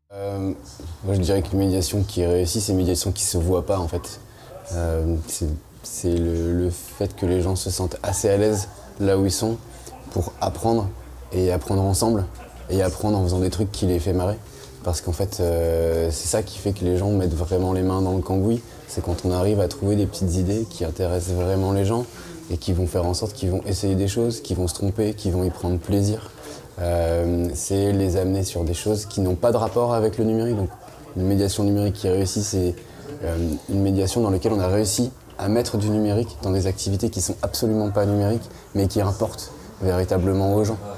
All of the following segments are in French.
Moi je dirais que l'immédiation qui réussit, c'est l'immédiation qui se voit pas en fait. C'est le fait que les gens se sentent assez à l'aise là où ils sont pour apprendre et apprendre ensemble et apprendre en faisant des trucs qui les fait marrer. Parce qu'en fait, c'est ça qui fait que les gens mettent vraiment les mains dans le cambouis. C'est quand on arrive à trouver des petites idées qui intéressent vraiment les gens et qui vont faire en sorte qu'ils vont essayer des choses, qu'ils vont se tromper, qu'ils vont y prendre plaisir. C'est les amener sur des choses qui n'ont pas de rapport avec le numérique. Donc, une médiation numérique qui réussit, c'est une médiation dans laquelle on a réussi à mettre du numérique dans des activités qui sont absolument pas numériques, mais qui importent véritablement aux gens.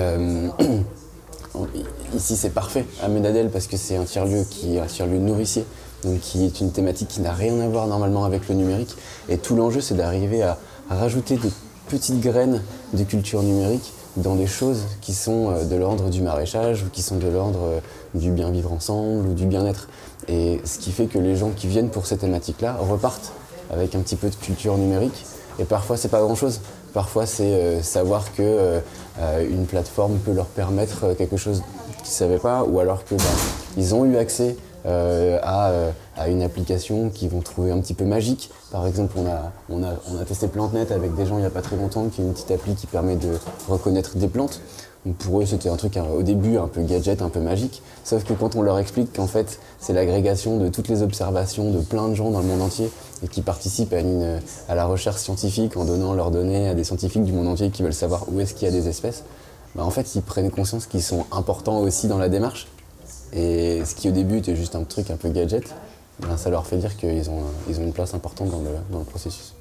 Ici, c'est parfait à Médadel parce que c'est un tiers-lieu qui est un tiers-lieu nourricier, donc qui est une thématique qui n'a rien à voir normalement avec le numérique. Et tout l'enjeu, c'est d'arriver à rajouter des petites graines de culture numérique dans des choses qui sont de l'ordre du maraîchage ou qui sont de l'ordre du bien vivre ensemble ou du bien-être. Et ce qui fait que les gens qui viennent pour ces thématiques-là repartent avec un petit peu de culture numérique. Et parfois, c'est pas grand-chose. Parfois, c'est savoir que une plateforme peut leur permettre quelque chose qu'ils ne savaient pas, ou alors que ils ont eu accès à une application qu'ils vont trouver un petit peu magique. Par exemple, on a testé PlanteNet avec des gens il n'y a pas très longtemps, qui est une petite appli qui permet de reconnaître des plantes. Donc pour eux, c'était un truc au début un peu gadget, un peu magique. Sauf que quand on leur explique qu'en fait, c'est l'agrégation de toutes les observations de plein de gens dans le monde entier et qui participent à la recherche scientifique en donnant leurs données à des scientifiques du monde entier qui veulent savoir où est-ce qu'il y a des espèces, en fait, ils prennent conscience qu'ils sont importants aussi dans la démarche. Et ce qui au début était juste un truc un peu gadget, ça leur fait dire qu'ils ont une place importante dans le processus.